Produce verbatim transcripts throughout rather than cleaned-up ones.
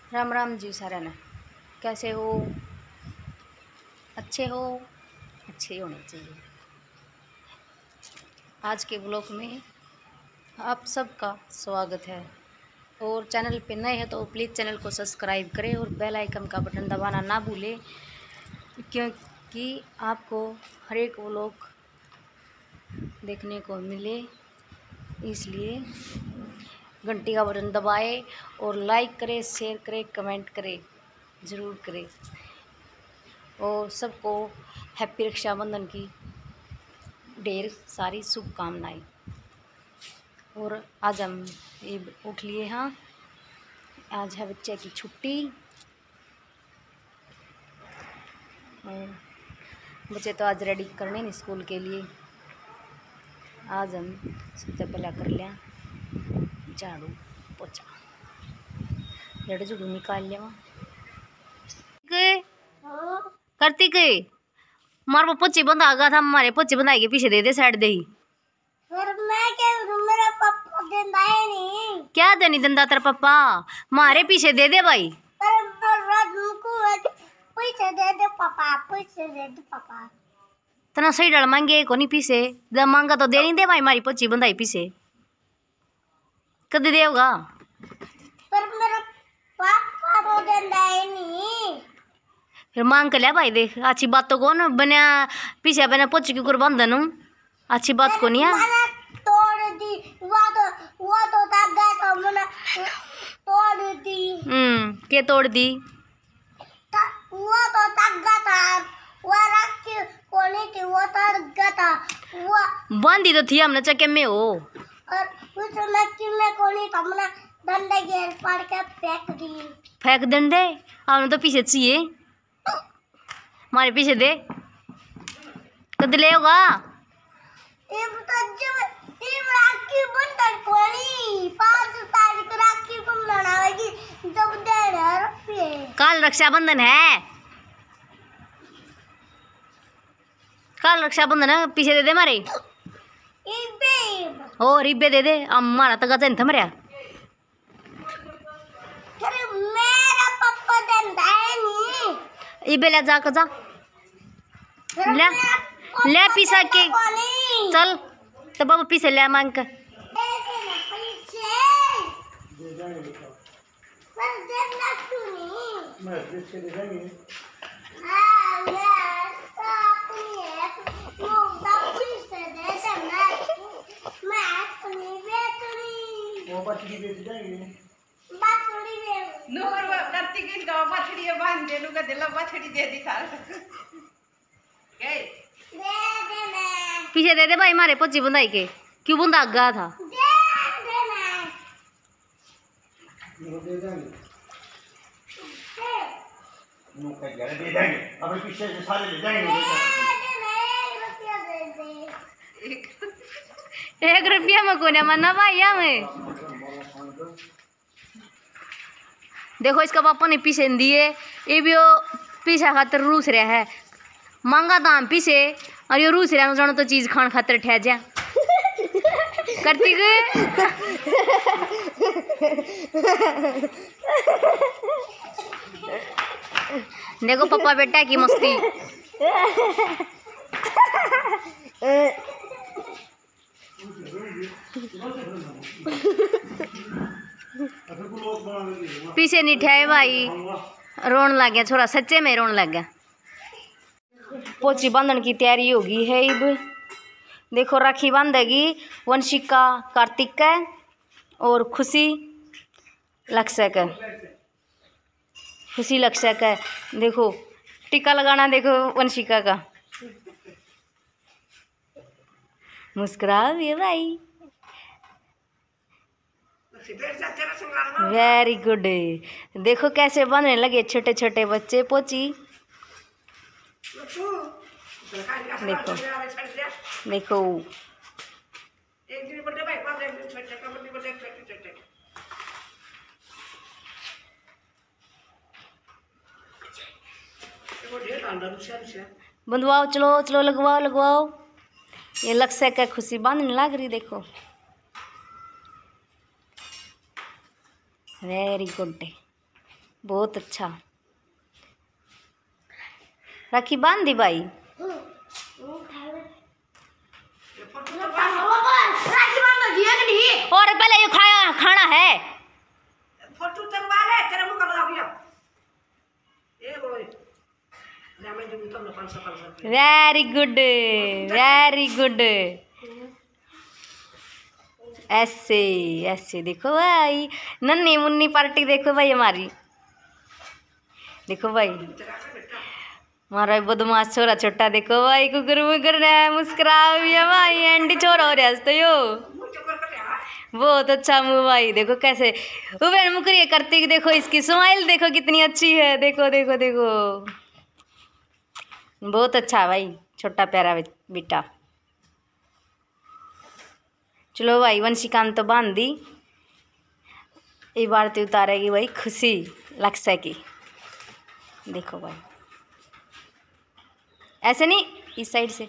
राम राम जी सारा ने, कैसे हो? अच्छे हो? अच्छे ही होने चाहिए। आज के ब्लॉग में आप सबका स्वागत है। और चैनल पे नए हैं तो प्लीज़ चैनल को सब्सक्राइब करें और बेल आइकन का बटन दबाना ना भूलें, क्योंकि आपको हर एक ब्लॉग देखने को मिले। इसलिए घंटी का बटन दबाएं और लाइक करें, शेयर करें, कमेंट करें, ज़रूर करें। और सबको हैप्पी रक्षाबंधन की ढेर सारी शुभकामनाएं। और आज हम ये उठ लिए हैं, आज है बच्चे की छुट्टी। और बच्चे तो आज रेडी करने नहीं स्कूल के लिए। आज हम सबसे पहले कर लिया झाड़ू पोछा, झाड़ू झाड़ू निकाल लिया करती के मार पोछी बंधा गया था। हमारे पोछी बंधाई के पीछे दे दे साइड दे ही। मैं क्या मेरा पापा देता है नहीं। क्या देनी दंदा तेरा पापा? मारे पीछे दे दे भाई। पर पैसे दे दे पापा, पैसे दे दे पापा। तना सही डाल मांगे को नहीं पीछे जब मांगा तो दे नहीं दे भाई। मारी पोछी बंधाई पीछे कद देगा? पर मेरा पापा तो देता है नहीं। फिर मांग कर लिया भाई। देख अच्छी बात तो कौन बना पीछे बना पोछी की कुर्बान दनू अच्छी बात को नहीं है। मैंने तोड़ दी वो तो वो तो तक गया तो मैंने तोड़ दी। हम्म के तोड़ दी? वो तो तक गया था, वो रखी कोनी थी, वो तक गया था। वो बांधी तो थी हमने चक्के में हो। और उस लड़की में कोनी था, मैंने डंडे घेर पड़ के फेंक दी। फेंक डंडे हमने तो पीछे चाहिए। हमारे पीछे दे कद ले होगा? इब तो जब इब राखी बंधन कोनी पाँच तारीख राखी बंधन आएगी जब दे रुपये। कल रक्षाबंधन है, कल रक्षाबंधन है। पीछे दे दे मारे इबे ओ रिब्बे दे दे। हमारा तो गजन थम रहा। फिर मेरा पापा देता है नहीं। इबे ले जा जा फिर ले मेरा ले पापा पीछा के देता कोनी। चल तो बाबा पीछे ले मांग कर। दे देना पैसे। पर देना क्यों नहीं? मैं पैसे दे देंगे। हाँ मैं तो अपनी है वो तब पैसे दे दे। मैं मैं अपनी बेचनी वो बच्ची बेच देंगे। बाथड़ी बेच नूर कार्तिक का बछड़ी बांध दे नुका दिला बछड़ी दे दी था गए दे देना पीछे दे दे भाई। मारे पोछी बंधाई के क्यों बंधा गया था? दे देना वो दे देंगे। दे वो कह यार दे देंगे। अब पीछे से सारे ले जाएंगे। देना एक रुपया दे दे। एक रुपया में को मना भाई हमें। देखो इसका पापा ने पीछे दिए, ये भी वो पीछे खातर रूस रहा है। मांगा दाम पीछे और ये रूस रहा जानो तो चीज खान खातर ठह जा करती गए। देखो पापा बेटा की मस्ती। पीछे नहीं ठहरे भाई, रोन लग गया छोरा, सच्चे में रोन लग गया। पोछी बांधने की तैयारी होगी है। अब देखो राखी बांधेगी वंशिका कार्तिक का और खुशी लक्ष्य का। खुशी लक्ष्य का देखो टीका लगाना। देखो वंशिका का मुस्कुराओ ये भाई। Very good. देखो कैसे बनने लगे छोटे छोटे बच्चे पोछी। देखो देखो बंधवाओ, चलो चलो लगवाओ लगवाओ। ये लक्ष्य का खुशी बांधने लग रही। देखो वेरी गुड। बहुत अच्छा। राखी बांध दी भाई। राखी बांध दिया कि नहीं? और पहले ये खाया खाना है। फोटो चलवा ले तेरा मुंह कर लग गया ए बोल ले मैं जो तुमने पाँच सौ पाँच सौ वेरी गुड वेरी गुड। ऐसे ऐसे देखो भाई, नन्ही मुन्नी पार्टी देखो भाई हमारी। देखो भाई हमारा बदमाश छोरा छोटा देखो भाई कुकर मुकर रहा है, मुस्कुरा भी है भाई, एंडी छोरा हो रहा है तो यो बहुत अच्छा मुँह भाई। देखो कैसे उबेर मुकरी करती कि देखो इसकी स्माइल देखो कितनी अच्छी है। देखो देखो देखो बहुत अच्छा भाई, छोटा प्यारा बेटा। चलो भाई वंशिकांत तो बांध दी, ये बारती उतारेगी भाई खुशी लक्ष्य की। देखो भाई ऐसे नहीं, इस साइड से।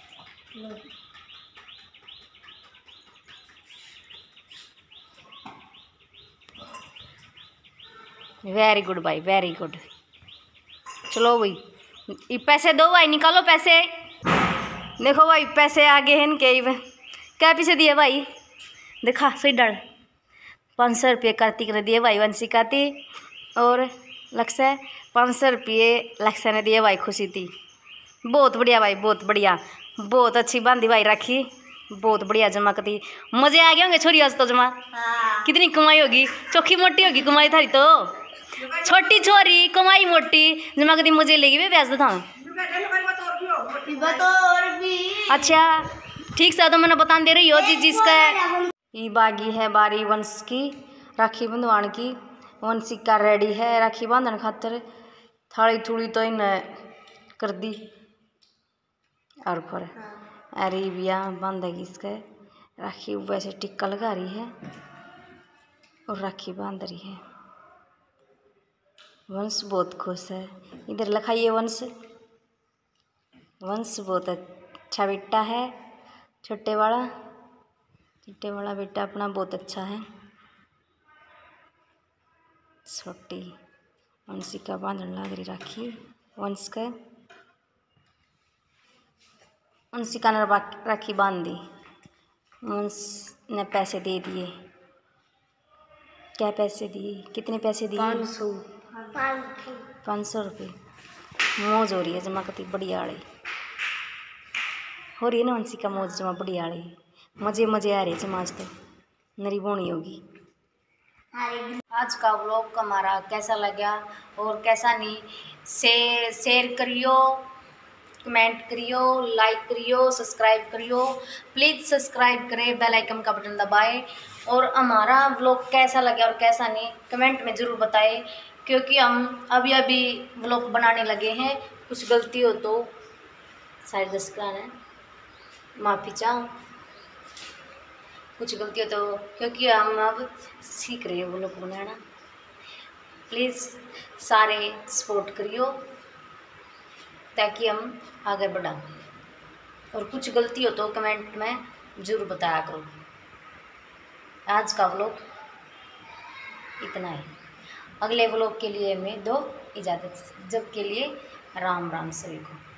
वेरी गुड भाई वेरी गुड। चलो भाई ये पैसे दो भाई, निकालो पैसे। देखो भाई पैसे आगे हैं इनके। क्या पीछे दिए भाई, देखा सही डर। पाँच सौ रुपये कार्तिक ने दिए भाई वंशिका थी, और लक्ष्य पाँच सौ रुपये लक्ष्य ने दिए भाई खुशी थी। बहुत बढ़िया भाई बहुत बढ़िया, बहुत अच्छी बांधी भाई राखी, बहुत बढ़िया जमा करती। मजे आ गए होंगे छोरी आज तो जमा। हाँ। कितनी कमाई होगी, चौखी मोटी होगी कमाई थारी तो। छोटी छोरी कमाई मोटी जमा करती, मजे लेगी वे ब्याज था। और भी अच्छा ठीक से तो मैंने बता दे रही हो जी जिसका ये बागी है बारी वंश की राखी बंधवान की। वंशिका रेडी है राखी बांधन खातर, थाली थूड़ी तो इन कर दी और फिर अरे बिया बांधेगी इसका राखी। वैसे टिक्का लगा रही है और राखी बांध रही है। वंश बहुत खुश है, इधर लिखाइए वंश। वंश बहुत अच्छा बेटा है, छोटे वाला छोटे वाला बेटा अपना बहुत अच्छा है। छोटी वंशिका बांधन लाग रही राखी वंश का। वंशिका ने राखी बांध दी, वंश ने पैसे दे दिए। क्या पैसे दिए, कितने पैसे दिए? पाँच सौ पाँच सौ रुपये। मौज हो रही है जमा करती बढ़िया वाली हो रही है ना वंशिका, मौज जमा बढ़िया वाली। मज़े मज़े आ रहे जमा, आज तो नरी बोनी होगी। आज का व्लॉग हमारा कैसा लगा और कैसा नहीं, शेयर शेयर करियो, कमेंट करियो, लाइक करियो, सब्सक्राइब करियो। प्लीज़ सब्सक्राइब करें, बेल आइकन का बटन दबाएं। और हमारा व्लॉग कैसा लगा और कैसा नहीं कमेंट में ज़रूर बताएं, क्योंकि हम अभी अभी व्लॉग बनाने लगे हैं। कुछ गलती हो तो साढ़े दस का है, माफ़ी चाहूँ। कुछ गलती हो तो, क्योंकि हम अब सीख रहे हैं व्लॉग बनाना। प्लीज़ सारे सपोर्ट करियो ताकि हम आगे बढ़ा। और कुछ गलती हो तो कमेंट में ज़रूर बताया करो। आज का व्लॉग इतना है, अगले व्लॉग के लिए मैं दो इजाज़त, जब के लिए राम राम सभी को।